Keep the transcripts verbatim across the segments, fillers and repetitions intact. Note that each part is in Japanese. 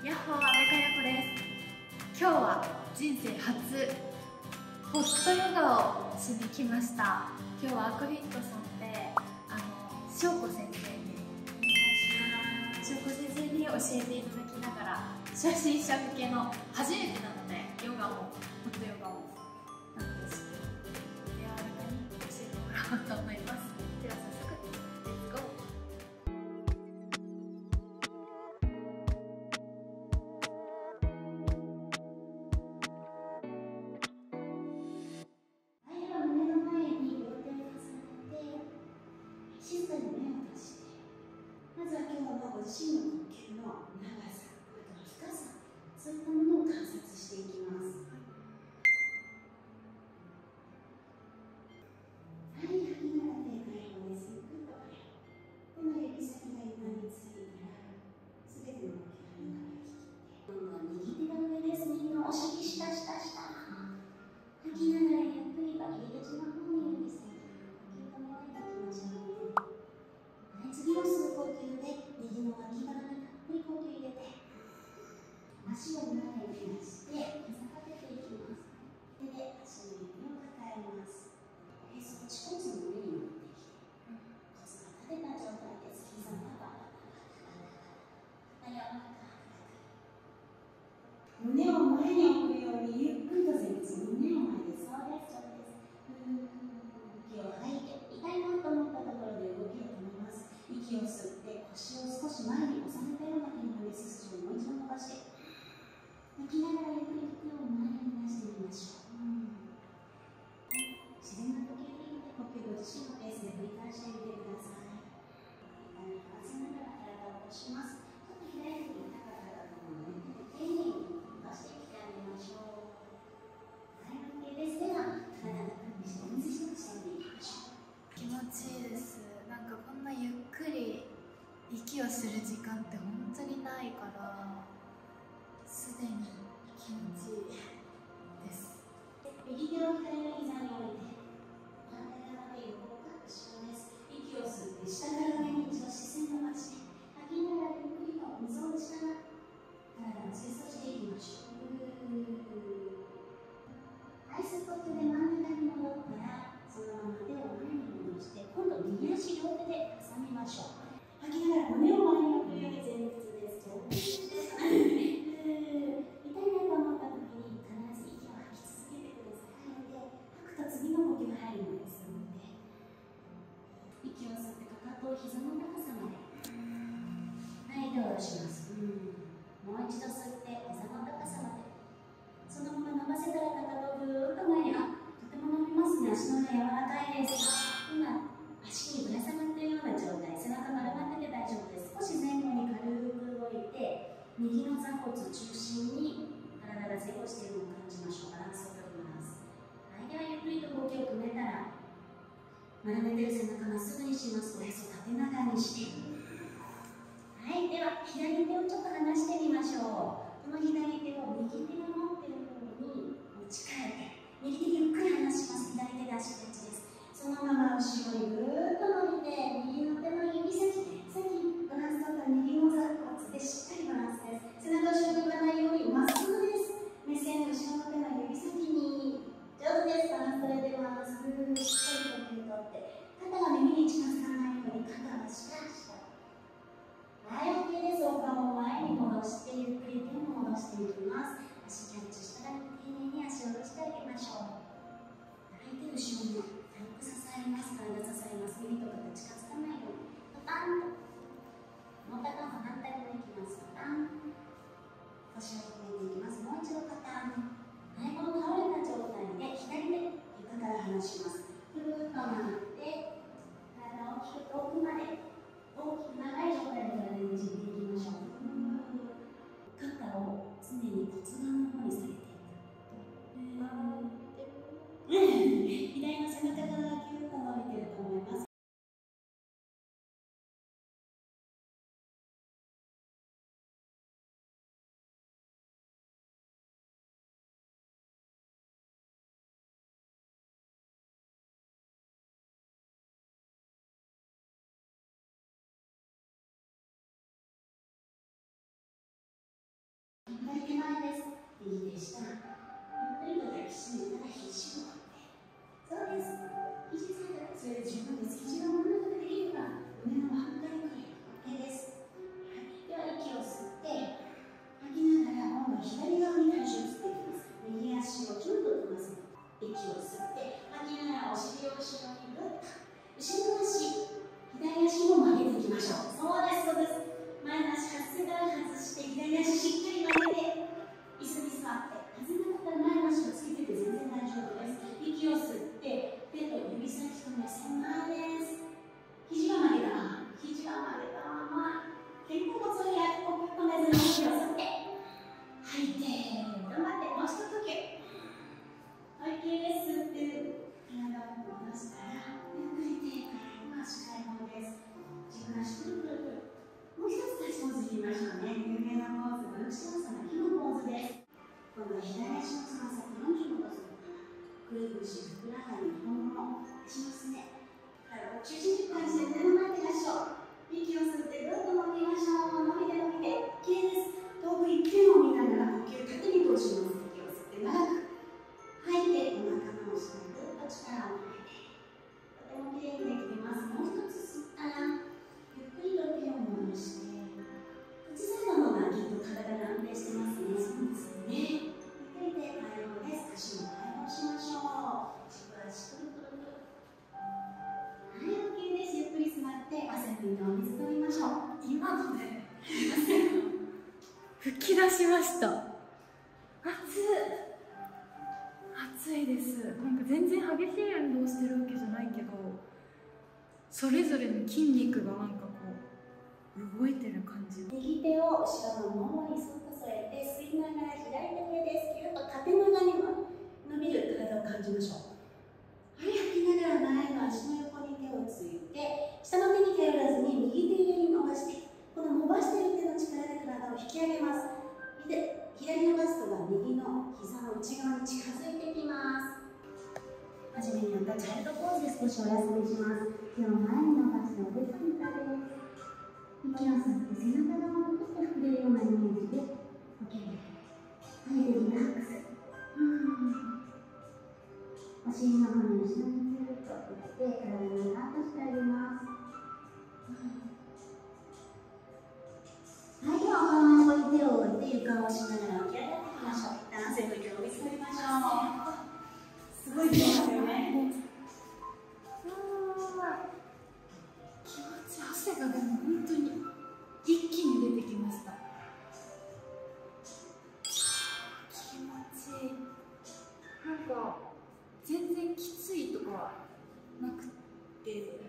やっほー、アメカヤコです。今日は人生初ホットヨガをしに来ました。今日はアクフィットさんであの翔子先生に翔子先生に教えていただきながら、初心者向けの初めてなのでヨガもホットヨガもなんですけど、柔らかに教えてもらおうと思います。では早速レッツゴー。 静かに目を閉じて、まずは今日のご自身の呼吸の長さ、あと深さ、そういったものを観察していきます。はい、吐きながら手解放です。ゆっくりと手の指先が床についたら、すべての呼吸を吐き切って、今度は右手が上です。右のお尻下下下。吐きながらゆっくりと入り口の方に指先、呼吸止めないときましょう。次の吸う呼吸で右の脇腹にたっぷり呼吸入れて、足を前に出して膝立てていきます。手で足の指を抱えます。へそを恥骨の上に持ってきて、骨が立てた状態です。膝がバタバタバタバタ柔らかく胸を前に送るようにゆっくりと前屈、胸を前です。そうです、そうです。息を吐いて、痛いなと思ったところで動きを止めます。息を吸って腰を少し前に収めたような気分で背筋をもう一度伸ばして、吐きながらゆっくりと手を前に出してみましょう。自然な呼吸でいいので、呼吸ご自身のペースで繰り返してみてください。一旦離せながら体を起こします。ちょっと左右に高々だと思うので、丁寧に伸ばしてきてあげましょう。はい、OK です。では体を楽にしてお水一口飲んでいきましょう。 気持ちいいです。なんかこんなゆっくり息をする時間って本当にないから、すでに気持ちいいです。 右手を左の膝に置いて、反対側で横か後ろです。息を吸って下から上に一度視線を伸ばして、吐きながらゆっくりと水を打ちながら体をツイストしていきましょう。はい、吸う呼吸で真ん中に戻ったら、そのまま手を前に戻して、今度右足両手で挟みましょう。吐きながら胸を前に送るように前屈です。痛いなと思った時に必ず息を吐き続けてください。吐くと次の呼吸入るのですので、息を吸ってかかとを膝の高さまで、はい、手を下ろします。もう一度吸って膝の高さまで、そのまま伸ばせたらかかとをぐーっと前に、あ、とても伸びますね。足の裏柔らかいです。今足にぶら下がっているような状態、背中丸まってて大丈夫です。少し前後に軽く動いて、右の座骨中心に体が前後しているのを感じましょう。バランスをとります。はい、ではゆっくりと動きを止めたら、丸めてる背中まっすぐにします。おへそ縦長にして、はい、では左手をちょっと離してみましょう。この左手を右手が持っている方に持ち替えて、右手ゆっくり離します。左手で足タッチです。そのまま後ろにぐーっと伸びて、右の手の指先、先バランス取った右の座骨でしっかりバランスです。背中後ろに向かないようにまっすぐです。目線後ろの手の指先に、上手です。バランス取れてます。しっかり呼吸をとって、肩が耳に近づかないように肩は下下。はい、OK です。お顔を前に戻して、ゆっくり手も戻していきます。足キャッチしたら丁寧に足を下ろしてあげましょう。はい、手後ろに軽く支えます。体支えます。耳と肩近づかないように。パタンと。もう片方反対側に行きます。パタン。腰を止めていきます。もう一度パタン。はい、この倒れた状態で左手、床から離します。ぐるっと回って、体を大きく遠くまで、大きく長い状態で体にねじっていきましょう。肩を常に骨盤の方に下げていく。左の背中側がキュッと伸びていると思います。 右手下、ゆっくりと抱きしめたら肘を持って、そうです。肘ついたらそれで十分です。肘が真ん中でできれば胸の真ん中にくる。OK です。はい、では息を吸って吐きながら今度は左側に体重をつけていきます。右足をちょっと組ませて息を吸って吐きながらお尻を後ろにぐっと後ろの足、左足も曲げていきましょう。そうです、そうです。前の足かすから外して左足しっかり曲げて椅子に座って、風の中前の足をつけてて全然大丈夫です。息を吸って手と指先と目線前です。肘は曲げたまま、肘は曲げたまま肩甲骨をやっと止めずに息を吸って吐いて頑張って、もう一呼吸。 OK です。吸って体を戻したらゆっくり手から足開放です。自分足くるくるくる。もう一つ立ちポーズいきましょうね。有名なポーズ、ブルクシャーサナ、木のポーズです。今度は左足のつま先よんじゅうど戻す。くるぶし、ふくらはぎ、太ももしますね。体を中心に感じて目の前で出しょう。息を吸ってぐっと伸びましょう。伸びて伸びて OK です。遠く一点を見ながら呼吸縦に通します。息を吸って長く吐いて、お腹の下にぐっと力を入れて、とてもきれいにできてます。もう一つ吸ったらゆっくりと手を戻して、口サイドの方がきっと体が安定してますね。そうですね。ゆっくり手開放です。足も開放しましょう。軸足くるくるくる。はい、 OK です。ゆっくり座って汗拭いてお水飲みましょう。 今ので汗が吹き出しました。暑い暑いです。なんか全然激しい運動してるわけじゃないけど、それぞれの筋肉がなんかこう動いてる感じ。 右手を後ろのももにそっと添えて吸いながら左手上です。ぎゅっと縦長に伸びる体を感じましょう。はい、吐きながら前の足の横に手をついて、下の手に頼らずに右手上に伸ばして、この伸ばしている手の力で体を引き上げます。左のバストが右の膝の内側に近づいてきます。はじめにやったチャイルドポーズで少しお休みします。手を前に伸ばしておでこにたです。息を吸って背中側を少し触れるようなイメージで OK です。吐いてリラックス。お尻の方に後ろにずっと振って体をリラックスしてあげます。はい、ではお顔の横に手を置いて床を押しながら起き上がっていきましょう。一旦汗拭いてお水取りましょう。すごいですよね。 気持ちいい。汗がでも本当に一気に出てきました。気持ちいい。なんか全然きついとかはなくて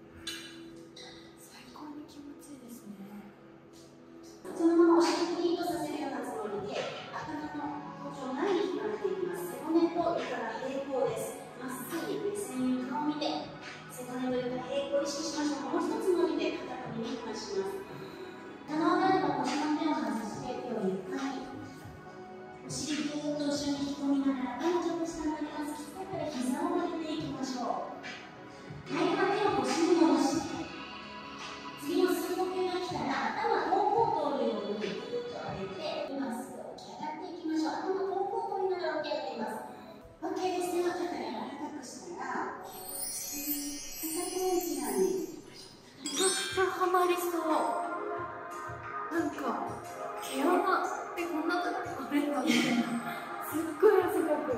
最高に気持ちいいですね。 そのままお尻をヒートさせるようなつもりで頭の頭頂前に引っ張っていきます。背骨と床が平行です。まっすぐ目線に床を見て背骨と床平行を意識しましょう。もう一つ伸びて肩と耳を離します。可能であれば腰の手を外して手をゆっくりお尻ぐーっと後ろに引き込みながら頭ちょっと下になります。きつかったら膝を曲げていきましょう。はい、手を腰に戻して次の吸う呼吸が来たら頭遠くを通るようにぐーっと上げてまっすぐ起き上がっていきましょう。頭遠くを通りながら起き上がっています。 OK です。では肩柔らかくしたらかかとを内側にめちゃくちゃハマりそう。なんか毛穴ってこんなとこあれかみたいな。すっごい汗かく。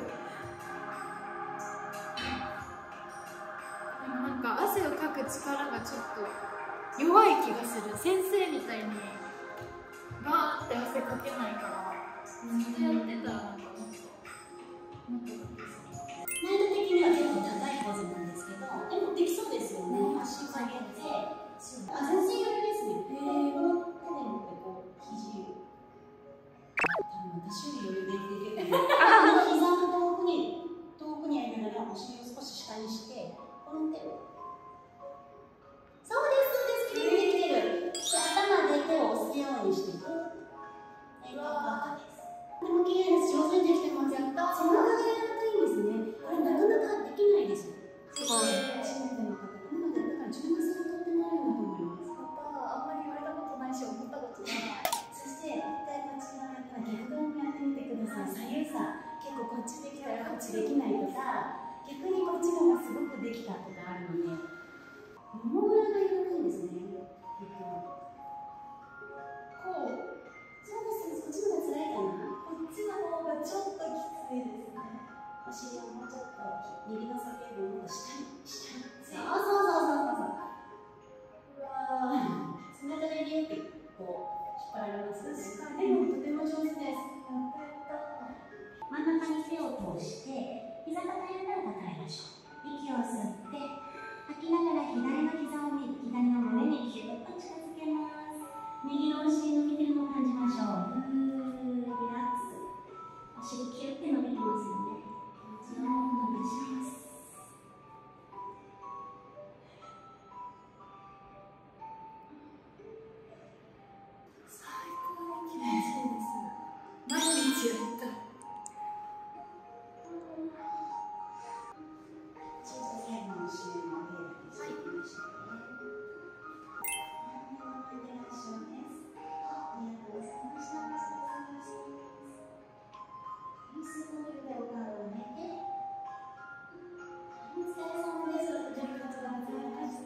でもなんか汗をかく力がちょっと弱い気がする。先生みたいにバーって汗かけないから、ずっとやってたらなんかもっともっとかけそう。 難易度的には結構高いポーズなんですけど、でもできそうですよね。足曲げて、あ、全然やるですね。へー、この手で持ってこう肘を、多分私より余裕でいけると思う。膝の遠くに遠くにありながらお尻を少し下にして、この手を。そうですそうです。きれいにできてる。頭で手を押すようにしていく。うわー。とてもきれいです。上手にできてます。やったー。背中がやるといいですね。これなかなかできないですよ。すごい。初めての方。なので、だから自分がそれとってもらえるなと思います。 あんまり言われたことないし思ったことない。 そして、一回立ち上がったら逆側にやってみてください。 ちできないとか、逆にこっちの方がすごくできたとかあるので、もも裏が緩くいんですね。えっと、こう、そうです。こっちの方が辛いかな。 こっちの方がちょっときついですね。 お尻をもうちょっと右の先よりもっと下に下に。そうそうそうそうそう。うわー、背中でギュッてこう引っ張られますね。 確かでもとても上手です。 やったやった。 真ん中に手を通して膝抱えながら抱えましょう。息を吸って吐きながら左の膝を右左の胸にキュッと近づけます。右のお尻伸びてるのを感じましょう。うーん、リラックス。お尻キュッて伸びてますよね。そのまま伸ばします。 最高に気持ちいいです。毎日やった。 ちょっと最後の締めのお手入れしていきましょうね。はい、では終了です。ありがとうございました。水の上でお顔を上げて、お疲れ様です。ありがとうございました。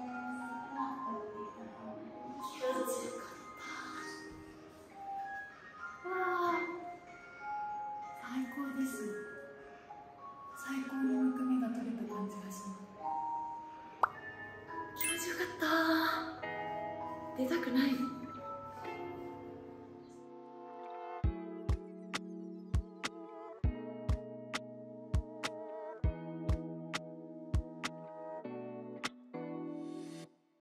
気持ちよかった。わあ、最高です。最高にむくみが取れた感じがします。気持ちよかった。出たくない。